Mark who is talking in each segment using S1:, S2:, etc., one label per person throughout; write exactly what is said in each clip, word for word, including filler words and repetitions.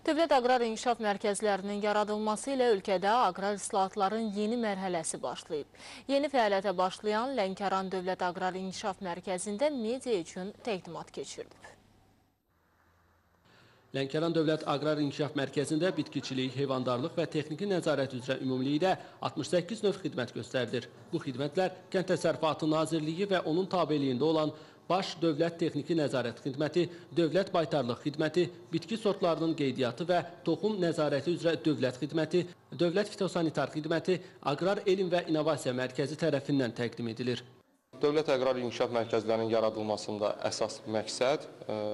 S1: Dövlət Aqrar İnkişaf Mərkəzlərinin yaradılması ilə ölkədə aqrar islahatların yeni mərhələsi başlayıb. Yeni fəaliyyətə başlayan Lənkəran Dövlət Aqrar İnkişaf Mərkəzində media üçün təqdimat keçirilib.
S2: Lənkəran Dövlət Aqrar İnkişaf Mərkəzində bitkiçilik, heyvandarlıq və texniki nəzarət üzrə ümumilikdə altmış səkkiz növ xidmət göstərilir. Bu xidmətlər Kənd Təsərrüfatı Nazirliyi və onun tabeliyində olan Baş Dövlət Texniki Nəzarət Xidməti, Dövlət Baytarlıq Xidməti, bitki sortlarının qeydiyyatı və toxum nəzarəti üzrə Dövlət Xidməti, Dövlət Fitosanitar Xidməti, Aqrar Elm və İnnovasiya Mərkəzi tərəfindən təqdim edilir.
S3: Dövlət Aqrar İnkişaf Mərkəzlərinin yaradılmasında əsas məqsəd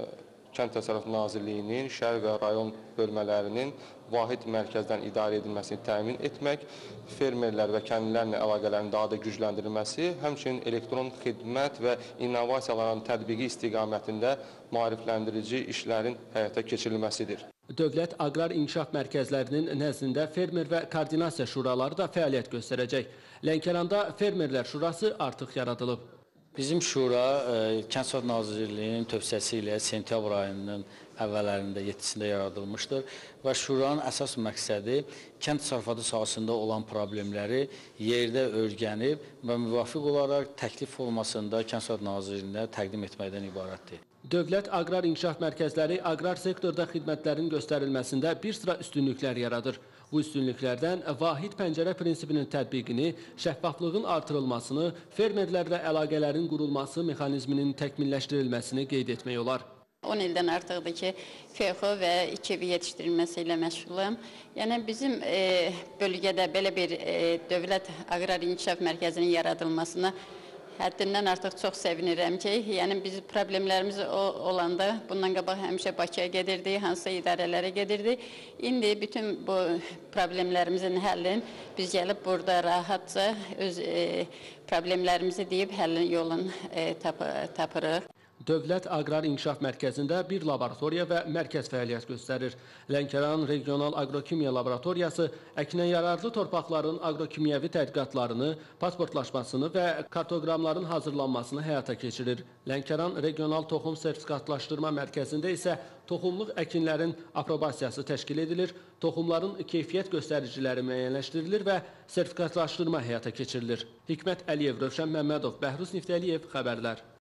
S3: Kənd Təsərrüfatı Nazirliyinin şəhər və rayon bölmələrinin vahid mərkəzdən idarə edilməsini təmin etmək, fermerlər və kəndlilərlə əlaqələrin daha da gücləndirilməsi, həmçinin elektron xidmət və innovasiyaların tətbiqi istiqamətində maarifləndirici işlərin həyata keçirilməsidir.
S2: Dövlət Aqrar İnkişaf Mərkəzlərinin nəzdində fermer və koordinasiya şuraları da fəaliyyət göstərəcək. Lənkəranda Fermerlər Şurası artıq yaradılıb.
S4: Bizim şura Kənd Təsərrüfatı Nazirliyinin tövsiyəsi ilə sentyabr ayının əvvəllərində yeddisində yaradılmışdır və şuranın əsas məqsədi kənd təsərrüfatı sahəsində olan problemləri yerdə öyrənib və müvafiq olaraq təklif formasında Kənd Təsərrüfatı Nazirliyinə təqdim etməkdən ibarətdir.
S2: Dövlət Aqrar İnkişaf Mərkəzləri aqrar sektorda xidmətlərin göstərilməsində bir sıra üstünlüklər yaradır. Bu üstünlüklərdən vahid pəncərə prinsipinin tətbiqini, şəffaflığın artırılmasını, fermerlərlə əlaqələrin qurulması mexanizminin təkmilləşdirilməsini qeyd etmək olar.
S5: on ildən artıqdır ki, F X O və iki ev yetişdirilməsi ilə məşğulam. Yəni bizim e, bölgədə belə bir e, Dövlət Aqrar İnkişaf Mərkəzinin yaradılmasına həddindən artıq çox sevinirəm ki, yəni biz problemlərimiz olanda bundan qabaq həmişə Bakıya gedirdik, hansısa idarələrə gedirdik. İndi bütün bu problemlərimizin həllini biz gəlib burada rahatca öz e, problemlərimizi deyib həllin yolunu e, tap tapırıq.
S2: Dövlət Aqrar İnkişaf Mərkəzində bir laboratoriya və mərkəz fəaliyyət göstərir. Lənkəran Regional Aqrokimya Laboratoriyası əkinə yararlı torpaqların aqrokimyəvi tədqiqatlarını, pasportlaşmasını və kartoqramların hazırlanmasını həyata keçirir. Lənkəran Regional Toxum Sertifikatlaşdırma Mərkəzində isə toxumluq əkinlərin aprobasiyası təşkil edilir, toxumların keyfiyyət göstəriciləri müəyyənləşdirilir və sertifikatlaşdırma həyata keçirilir. Hikmət Əliyev, Rövşən Məmmədov, Bəhruz Niftəliyev xəbərlər.